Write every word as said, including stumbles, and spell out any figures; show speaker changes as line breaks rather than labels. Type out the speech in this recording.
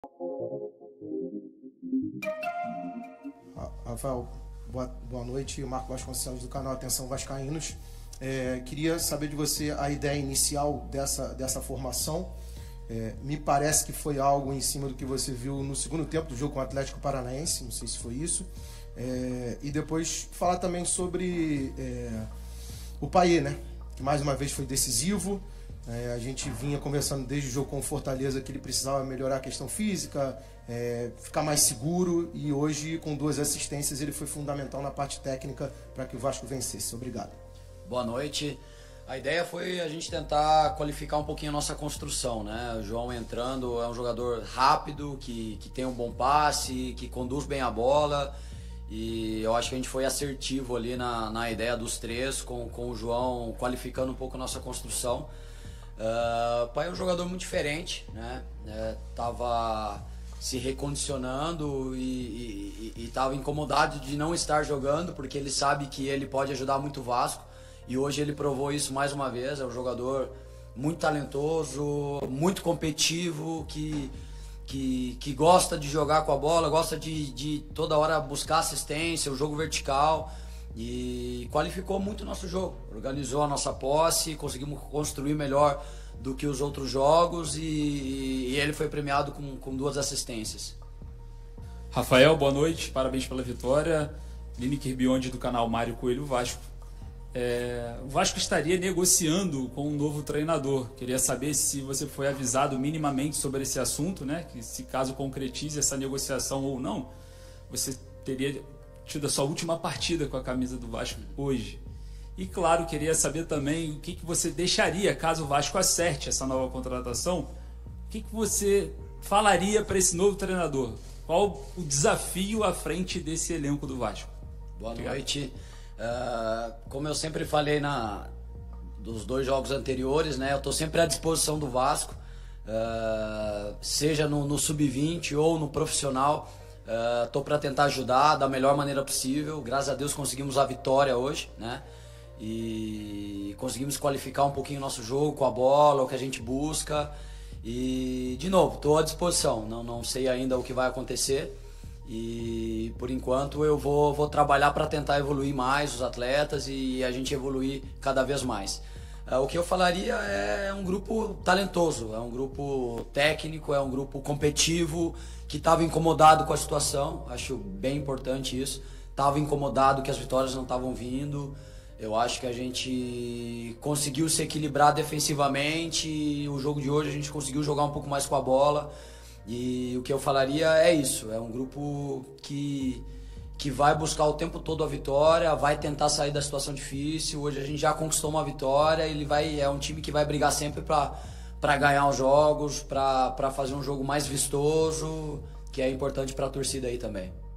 Rafael, boa, boa noite. Marco Vasconcelos do canal Atenção Vascaínos. É, queria saber de você a ideia inicial dessa, dessa formação. É, me parece que foi algo em cima do que você viu no segundo tempo do jogo com o Atlético Paranaense, não sei se foi isso. É, e depois falar também sobre é, o Payet, né? Que mais uma vez foi decisivo. É, a gente vinha conversando desde o jogo com o Fortaleza que ele precisava melhorar a questão física, é, ficar mais seguro, e hoje com duas assistências ele foi fundamental na parte técnica para que o Vasco vencesse. Obrigado.
Boa noite. A ideia foi a gente tentar qualificar um pouquinho a nossa construção, né? O João entrando é um jogador rápido, que, que tem um bom passe, que conduz bem a bola, e eu acho que a gente foi assertivo ali na, na ideia dos três, com, com o João qualificando um pouco a nossa construção. Uh, o Pai é um jogador muito diferente, né? É, tava se recondicionando e estava incomodado de não estar jogando, porque ele sabe que ele pode ajudar muito o Vasco, e hoje ele provou isso mais uma vez. É um jogador muito talentoso, muito competitivo, que, que, que gosta de jogar com a bola, gosta de, de toda hora buscar assistência, o jogo vertical, e qualificou muito o nosso jogo, organizou a nossa posse, conseguimos construir melhor do que os outros jogos, e, e ele foi premiado com, com duas assistências.
Rafael, boa noite, parabéns pela vitória. Lineker Biondi do canal Mário Coelho Vasco. É, o Vasco estaria negociando com um novo treinador. Queria saber se você foi avisado minimamente sobre esse assunto, né? Que se caso concretize essa negociação ou não, você teria tido a sua última partida com a camisa do Vasco hoje. E claro, queria saber também o que, que você deixaria caso o Vasco acerte essa nova contratação. O que, que você falaria para esse novo treinador? Qual o desafio à frente desse elenco do Vasco?
Boa Obrigado. noite. Uh, como eu sempre falei na, dos dois jogos anteriores, né, eu estou sempre à disposição do Vasco, uh, seja no, no sub vinte ou no profissional. Estou uh, para tentar ajudar da melhor maneira possível. Graças a Deus conseguimos a vitória hoje, né? E conseguimos qualificar um pouquinho o nosso jogo com a bola, o que a gente busca. E, de novo, estou à disposição. Não, não sei ainda o que vai acontecer. E, por enquanto, eu vou, vou trabalhar para tentar evoluir mais os atletas e a gente evoluir cada vez mais. Uh, o que eu falaria é um grupo talentoso, é um grupo técnico, é um grupo competitivo, que estava incomodado com a situação. Acho bem importante isso. Estava incomodado que as vitórias não estavam vindo. Eu acho que a gente conseguiu se equilibrar defensivamente. O jogo de hoje a gente conseguiu jogar um pouco mais com a bola. E o que eu falaria é isso. É um grupo que, que vai buscar o tempo todo a vitória, vai tentar sair da situação difícil. Hoje a gente já conquistou uma vitória. Ele vai, é um time que vai brigar sempre para para ganhar os jogos, para para fazer um jogo mais vistoso, que é importante para a torcida aí também.